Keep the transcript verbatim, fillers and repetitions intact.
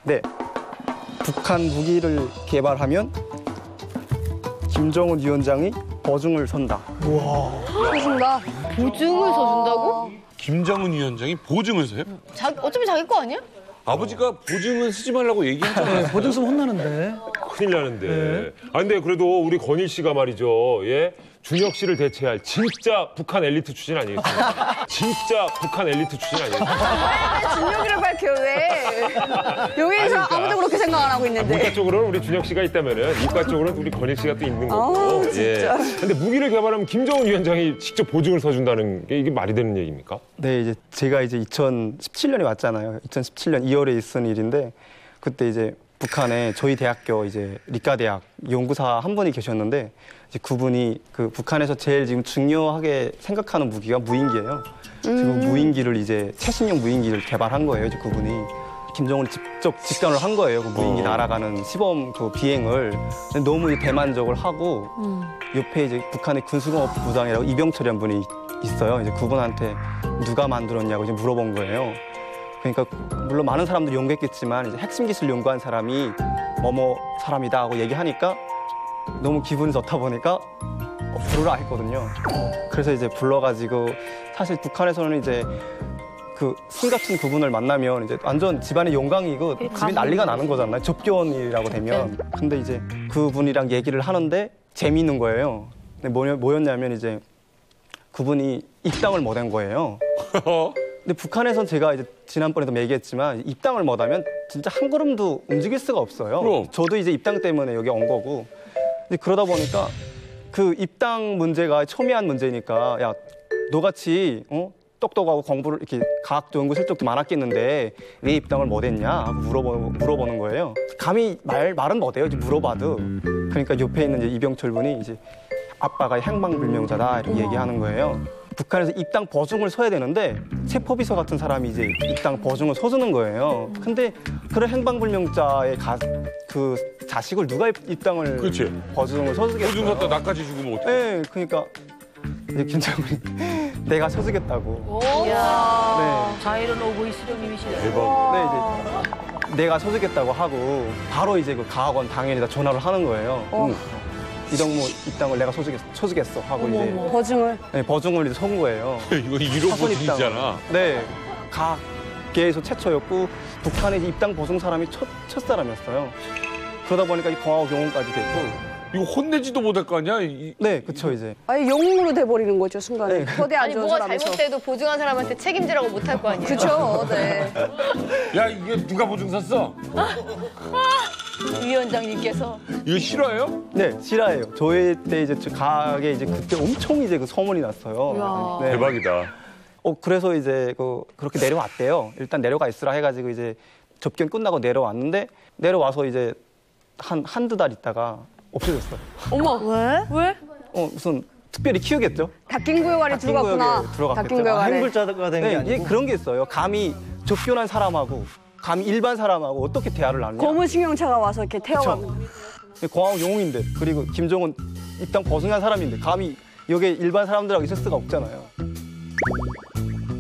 네. 북한 무기를 개발하면 김정은 위원장이 보증을 선다. 서준다. 보증을 서준다고? 김정은 위원장이 보증을 서요? 자, 어차피 자기 거 아니야? 아버지가 보증은 쓰지 말라고 얘기하잖아요. 네, 보증 쓰면 혼나는데. 큰일 나는데. 아 근데 그래도 우리 건일 씨가 말이죠. 예. 준혁 씨를 대체할 진짜 북한 엘리트 출신 아니겠습니까? 진짜 북한 엘리트 출신 아니겠습니까? 진혁이를 밝혀 왜? 여기서 그러니까. 아무도 그렇게 생각 안 하고 있는데. 문과 쪽으로는 우리 준혁 씨가 있다면은 이과 쪽으로는 우리 건일 씨가 또 있는 거고. 아우, 진짜. 예. 근데 무기를 개발하면 김정은 위원장이 직접 보증을 서준다는 게 이게 말이 되는 얘기입니까? 네, 이제 제가 이제 이천십칠 년에 왔잖아요. 이천십칠 년 이월에 있은 일인데 그때 이제 북한에 저희 대학교 이제理科대학 연구사 한 분이 계셨는데 이제 그분이 그 북한에서 제일 지금 중요하게 생각하는 무기가 무인기예요. 지금 무인기를 이제 최신형 무인기를 개발한 거예요. 이제 그분이 김정은이 직접 직관을 한 거예요. 그 무인기 어. 날아가는 시범 그 비행을 근데 너무 이제 대만족을 하고 옆에 이제 북한의 군수공업 부장이라고 이병철이라는 분이 있어요. 이제 그분한테 누가 만들었냐고 이제 물어본 거예요. 그러니까 물론 많은 사람들이 연구했겠지만 이제 핵심 기술 연구한 사람이 뭐뭐 사람이다 하고 얘기하니까 너무 기분이 좋다 보니까 어, 부르라 했거든요. 그래서 이제 불러가지고 사실 북한에서는 이제 그 신 같은 그분을 만나면 이제 완전 집안의 영광이고 집이 난리가 나는 거잖아요. 접견이라고 되면. 근데 이제 그분이랑 얘기를 하는데 재미있는 거예요. 근데 뭐냐, 뭐였냐면 이제 그분이 입당을 못한 거예요. 근데 북한에선 제가 이제 지난번에도 얘기했지만 입당을 못하면 진짜 한 걸음도 움직일 수가 없어요. 그럼. 저도 이제 입당 때문에 여기 온 거고. 근데 그러다 보니까 그 입당 문제가 첨예한 문제니까 야 너같이 어? 똑똑하고 공부를 이렇게 과학 연구 실적도 많았겠는데 왜 입당을 못했냐 하고 물어보, 물어보는 거예요. 감히 말 말은 못해요. 이제 물어봐도. 그러니까 옆에 있는 이제 이병철 분이 이제 아빠가 행방불명자다 이렇게 얘기하는 거예요. 북한에서 입당 보증을 서야 되는데 체포비서 같은 사람이 이제 입당 보증을 서주는 거예요. 근데 그런 행방불명자의 가, 그 자식을 누가 입당을 그렇지. 보증을 서주겠어요? 보증 갖다 나까지 죽으면 어떡해. 네, 그러니까 이제 김정은이 내가 서주겠다고. 이야. 네. 자유로운 오보이 수령님이시네. 대박. 네, 이제 내가 서주겠다고 하고 바로 이제 그 가학원 당연히다 전화를 하는 거예요. 어. 응. 이동무 입당을 내가 서주겠어, 서주겠어 하고 이제 보증을. 네, 보증을 이제 선 거예요. 이거 일호 사건 보증이잖아. 입당. 네, 가계에서 최초였고 북한에 이제 입당 보증 사람이 첫, 첫 사람이었어요. 그러다 보니까 이 공화국 영웅까지 됐고. 이거 혼내지도 못할 거 아니야? 이- 네, 그쵸 이제. 아예 영웅으로 돼버리는 거죠 순간에. 네. 거대 안 아니 좋은 뭐가 사람에서. 잘못돼도 보증한 사람한테 책임지라고 못할 거 아니에요. 그렇죠. 네. 야, 이게 누가 보증 샀어? 위원장님께서 이거 싫어요? 네, 실화예요. 저희 때 이제 저 가게 이제 그때 엄청 이제 그 소문이 났어요. 네. 대박이다. 어 그래서 이제 그 그렇게 내려왔대요. 일단 내려가 있으라 해가지고 이제 접견 끝나고 내려왔는데 내려와서 이제 한 한두 달 있다가 없어졌어요. 어머 왜? 왜? 어 무슨 특별히 키우겠죠? 닭김구역 안에 들어갔구나. 닭김구역에 들어갔겠죠. 닭김구역 안에. 행불자가 된 게 네, 아니고. 예, 그런 게 있어요. 감히 접견한 사람하고 감히 일반 사람하고 어떻게 대화를 나누냐. 검은 승용차가 와서 이렇게 태워가는. 공화국 영웅인데 그리고 김정은 입당 보증한 사람인데 감히 여기 일반 사람들하고 있을 수가 없잖아요.